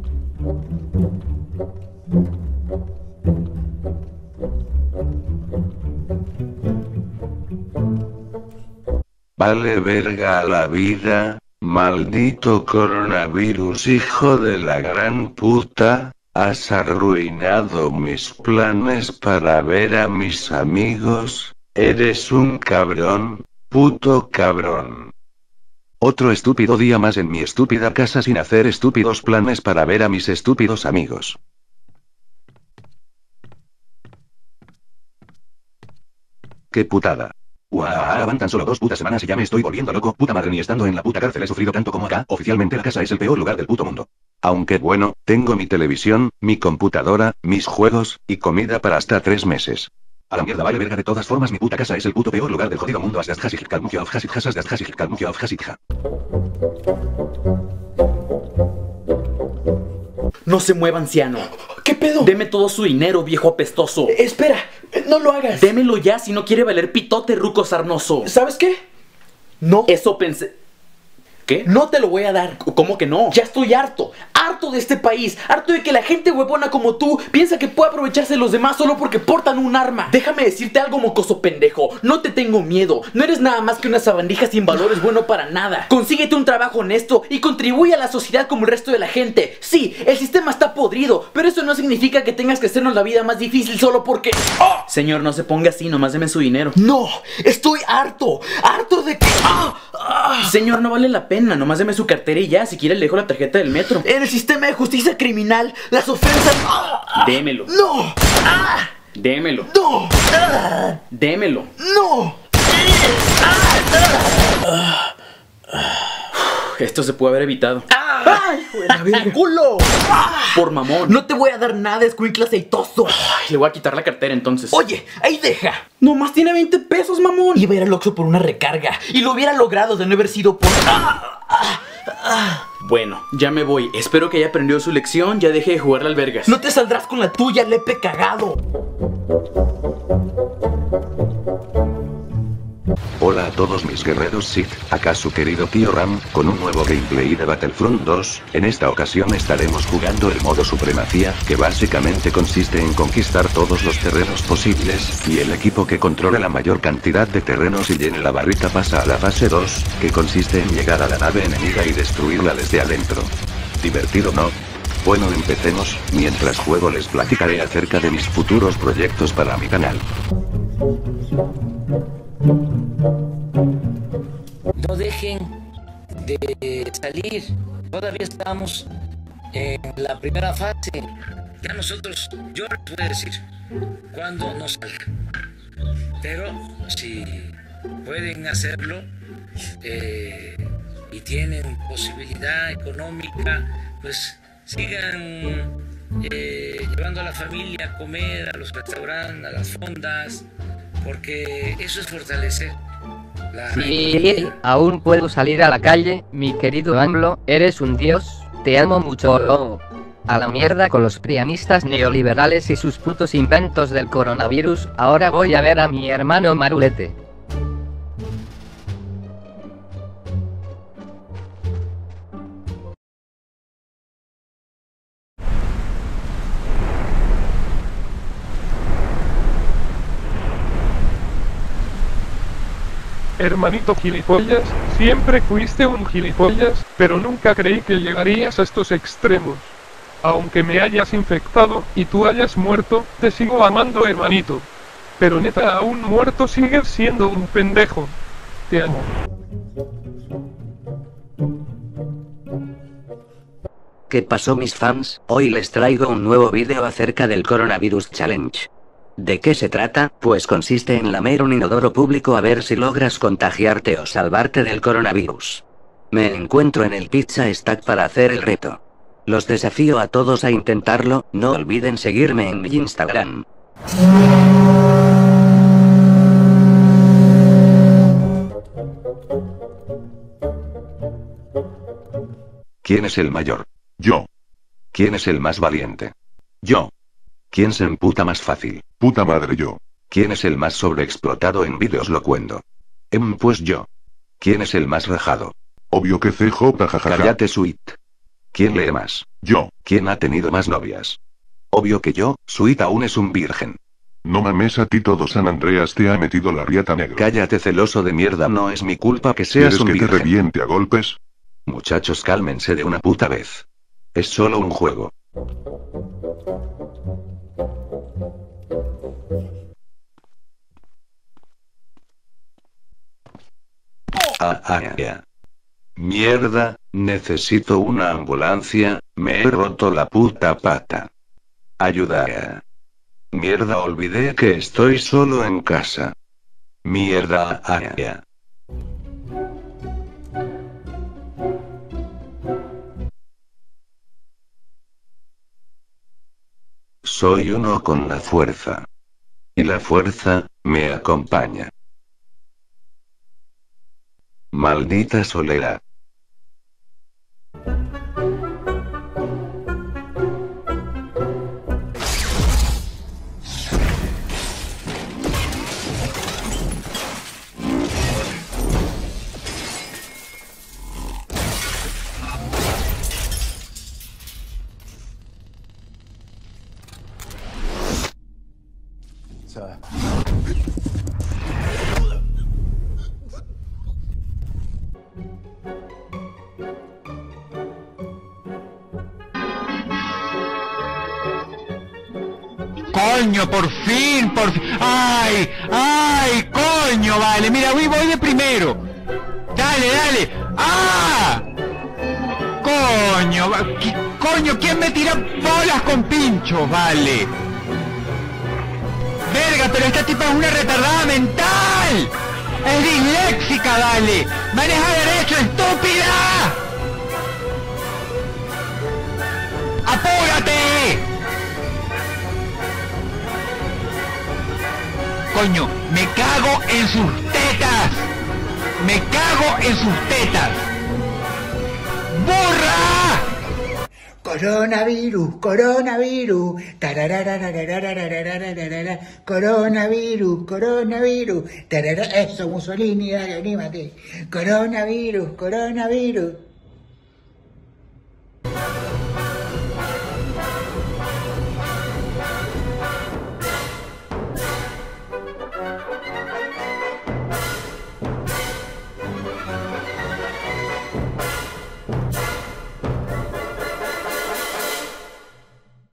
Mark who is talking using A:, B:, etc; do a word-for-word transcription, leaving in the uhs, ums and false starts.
A: Vale verga la vida, maldito coronavirus, hijo de la gran puta, has arruinado mis planes para ver a mis amigos, eres un cabrón, puto cabrón. Otro estúpido día más en mi estúpida casa sin hacer estúpidos planes para ver a mis estúpidos amigos. ¡Qué putada! ¡Guau! Van tan solo dos putas semanas y ya me estoy volviendo loco. Puta madre, ni estando en la puta cárcel he sufrido tanto como acá. Oficialmente la casa es el peor lugar del puto mundo. Aunque bueno, tengo mi televisión, mi computadora, mis juegos, y comida para hasta tres meses. A la mierda vale verga, de todas formas mi puta casa es el puto peor lugar del jodido mundo.
B: No se mueva, anciano.
C: ¿Qué pedo?
B: Deme todo su dinero, viejo apestoso.
C: Eh, espera, eh, no lo hagas.
B: Démelo ya si no quiere valer pitote, ruco sarnoso.
C: ¿Sabes qué? No.
B: Eso pensé... ¿Qué?
C: No te lo voy a dar.
B: ¿Cómo que no?
C: Ya estoy harto. Harto de este país. Harto de que la gente huevona como tú piensa que puede aprovecharse de los demás solo porque portan un arma. Déjame decirte algo, mocoso pendejo. No te tengo miedo. No eres nada más que una sabandija sin valores bueno para nada. Consíguete un trabajo honesto y contribuye a la sociedad como el resto de la gente. Sí, el sistema está podrido, pero eso no significa que tengas que hacernos la vida más difícil solo porque... ¡Oh!
B: Señor, no se ponga así, nomás deme su dinero.
C: No, estoy harto. Harto de que... ¡Ah! ¡Ah!
B: Señor, no vale la pena, nomás deme su cartera y ya, si quiere le dejo la tarjeta del metro.
C: En el sistema de justicia criminal, las ofensas... ¡Ah!
B: Démelo.
C: ¡No! ¡Ah!
B: Démelo.
C: ¡No! ¡Ah!
B: Démelo.
C: ¡No!
B: ¡Ah! Esto se puede haber evitado.
C: ¡Ay, hijo de la verga! ¡Culo!
B: Por mamón.
C: No te voy a dar nada, escuincla aceitoso.
B: Ay, le voy a quitar la cartera entonces.
C: Oye, ahí deja.
B: Nomás tiene veinte pesos, mamón.
C: Iba a ir al Oxxo por una recarga y lo hubiera logrado de no haber sido por... ¡Ah! ¡Ah! ¡Ah!
B: Bueno, ya me voy. Espero que haya aprendido su lección. Ya deje de jugar al albergas.
C: No te saldrás con la tuya, lepe cagado.
A: Hola a todos mis guerreros Sith, acá su querido tío Ram, con un nuevo gameplay de Battlefront dos. En esta ocasión estaremos jugando el modo supremacía, que básicamente consiste en conquistar todos los terrenos posibles, y el equipo que controla la mayor cantidad de terrenos y llene la barrita pasa a la fase dos, que consiste en llegar a la nave enemiga y destruirla desde adentro. ¿Divertido, no? Bueno, empecemos. Mientras juego les platicaré acerca de mis futuros proyectos para mi canal.
D: No dejen de salir, todavía estamos en la primera fase. Ya nosotros, yo les voy a decir cuándo no salgan, pero si pueden hacerlo eh, y tienen posibilidad económica, pues sigan eh, llevando a la familia a comer, a los restaurantes, a las fondas, porque eso es fortalecer.
E: Sí, aún puedo salir a la calle, mi querido AMLO, eres un dios, te amo mucho. A la mierda con los prianistas neoliberales y sus putos inventos del coronavirus, ahora voy a ver a mi hermano Marulete.
F: Hermanito gilipollas, siempre fuiste un gilipollas, pero nunca creí que llegarías a estos extremos. Aunque me hayas infectado, y tú hayas muerto, te sigo amando, hermanito. Pero neta, aún muerto sigues siendo un pendejo. Te amo.
G: ¿Qué pasó, mis fans? Hoy les traigo un nuevo vídeo acerca del Coronavirus Challenge. ¿De qué se trata? Pues consiste en lamer un inodoro público a ver si logras contagiarte o salvarte del coronavirus. Me encuentro en el Pizza Stack para hacer el reto. Los desafío a todos a intentarlo, no olviden seguirme en mi Instagram.
A: ¿Quién es el mayor?
H: Yo.
A: ¿Quién es el más valiente?
H: Yo.
A: ¿Quién se emputa más fácil?
H: Puta madre yo.
A: ¿Quién es el más sobreexplotado en vídeos locuendo? Em, pues yo. ¿Quién es el más rajado?
H: Obvio que C J, jajaja.
A: Cállate, Sweet. ¿Quién lee más?
H: Yo.
A: ¿Quién ha tenido más novias? Obvio que yo, Sweet aún es un virgen.
H: No mames, a ti todo San Andreas te ha metido la riata negro.
A: Cállate, celoso de mierda, no es mi culpa que seas
H: ¿Quieres
A: un
H: que
A: virgen.
H: te reviente a golpes?
A: Muchachos, cálmense de una puta vez. Es solo un juego. Ah, ah, ya. Mierda, necesito una ambulancia, me he roto la puta pata. Ayuda. Mierda, olvidé que estoy solo en casa. Mierda, ah, ya. Soy uno con la fuerza. Y la fuerza, me acompaña. Maldita soledad.
I: Coño, por fin, por fin. ¡Ay! ¡Ay! ¡Coño, vale! Mira, voy, voy de primero. Dale, dale. ¡Ah! Coño, va- ¿qué- coño, ¿quién me tira bolas con pinchos, vale? Verga, pero esta tipa es una retardada mental. Es disléxica, vale. Maneja derecho, estúpida. ¡Apúrate! Coño, me cago en sus tetas. Me cago en sus tetas. ¡Burra!
J: Coronavirus, coronavirus, tarararararararararararara, coronavirus, coronavirus, tarara, eso Mussolini, dale, anímate, coronavirus, coronavirus.